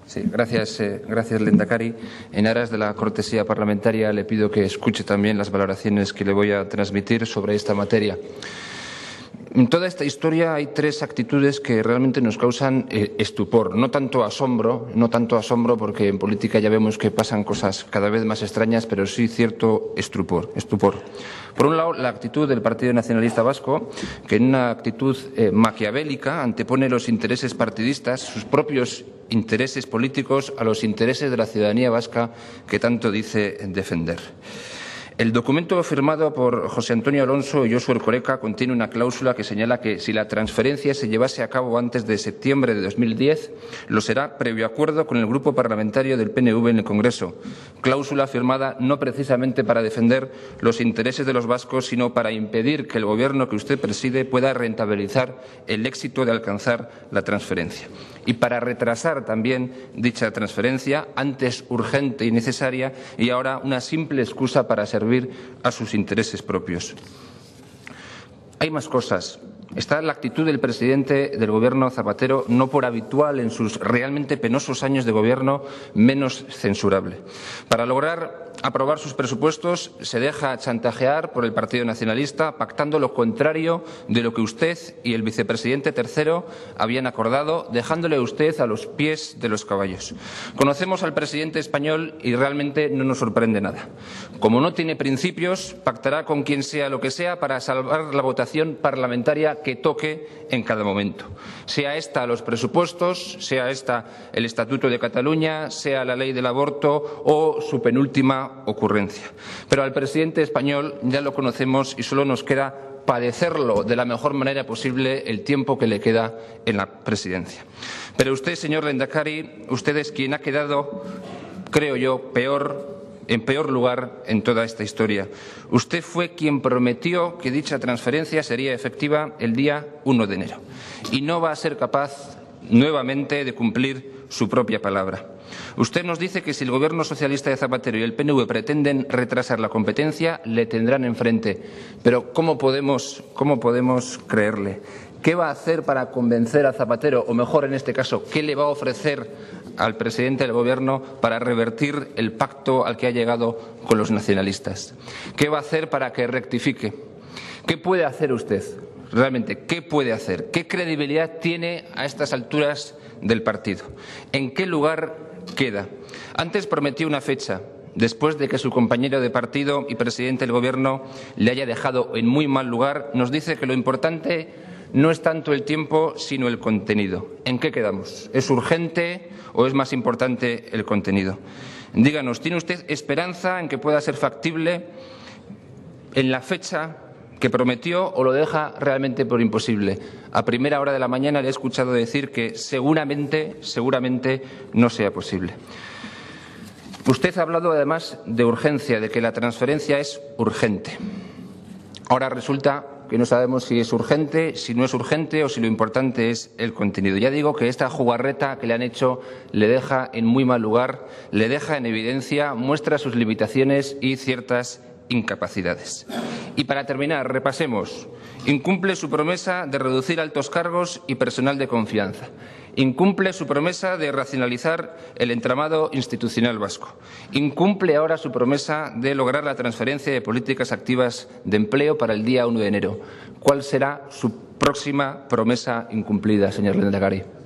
Sí, gracias, Lehendakari. En aras de la cortesía parlamentaria le pido que escuche también las valoraciones que le voy a transmitir sobre esta materia. En toda esta historia hay tres actitudes que realmente nos causan estupor, no tanto asombro porque en política ya vemos que pasan cosas cada vez más extrañas, pero sí cierto estupor. Por un lado, la actitud del Partido Nacionalista Vasco, que en una actitud maquiavélica antepone los intereses partidistas, sus propios intereses políticos, a los intereses de la ciudadanía vasca que tanto dice defender. El documento firmado por José Antonio Alonso y Josu Erkoreka contiene una cláusula que señala que si la transferencia se llevase a cabo antes de septiembre de 2010, lo será previo acuerdo con el grupo parlamentario del PNV en el Congreso. Cláusula firmada no precisamente para defender los intereses de los vascos, sino para impedir que el Gobierno que usted preside pueda rentabilizar el éxito de alcanzar la transferencia. Y para retrasar también dicha transferencia, antes urgente y necesaria, y ahora una simple excusa para servir a sus intereses propios. Hay más cosas. Está la actitud del presidente del Gobierno, Zapatero, no por habitual en sus realmente penosos años de gobierno, menos censurable. Para lograr aprobar sus presupuestos se deja chantajear por el Partido Nacionalista, pactando lo contrario de lo que usted y el vicepresidente tercero habían acordado, dejándole usted a los pies de los caballos. Conocemos al presidente español y realmente no nos sorprende nada. Como no tiene principios, pactará con quien sea lo que sea para salvar la votación parlamentaria que toque en cada momento. Sea esta los presupuestos, sea esta el Estatuto de Cataluña, sea la ley del aborto o su penúltima ocurrencia. Pero al presidente español ya lo conocemos y solo nos queda padecerlo de la mejor manera posible el tiempo que le queda en la presidencia. Pero usted, señor Lehendakari, usted es quien ha quedado, creo yo, en peor lugar en toda esta historia. Usted fue quien prometió que dicha transferencia sería efectiva el día 1 de enero y no va a ser capaz nuevamente de cumplir su propia palabra. Usted nos dice que si el Gobierno socialista de Zapatero y el PNV pretenden retrasar la competencia, le tendrán enfrente. Pero ¿cómo podemos creerle? ¿Qué va a hacer para convencer a Zapatero? O mejor, en este caso, ¿qué le va a ofrecer al presidente del Gobierno para revertir el pacto al que ha llegado con los nacionalistas? ¿Qué va a hacer para que rectifique? ¿Qué puede hacer usted? Realmente, ¿qué puede hacer? ¿Qué credibilidad tiene a estas alturas del partido? ¿En qué lugar queda? Antes prometió una fecha, después de que su compañero de partido y presidente del Gobierno le haya dejado en muy mal lugar, nos dice que lo importante no es tanto el tiempo, sino el contenido. ¿En qué quedamos? ¿Es urgente o es más importante el contenido? Díganos, ¿tiene usted esperanza en que pueda ser factible en la fecha que prometió o lo deja realmente por imposible? A primera hora de la mañana le he escuchado decir que seguramente no sea posible. Usted ha hablado además de urgencia, de que la transferencia es urgente. Ahora resulta que no sabemos si es urgente, si no es urgente o si lo importante es el contenido. Ya digo que esta jugarreta que le han hecho le deja en muy mal lugar, le deja en evidencia, muestra sus limitaciones y ciertas incapacidades. Y para terminar, repasemos. Incumple su promesa de reducir altos cargos y personal de confianza. Incumple su promesa de racionalizar el entramado institucional vasco. Incumple ahora su promesa de lograr la transferencia de políticas activas de empleo para el día 1 de enero. ¿Cuál será su próxima promesa incumplida, señor Lehendakari?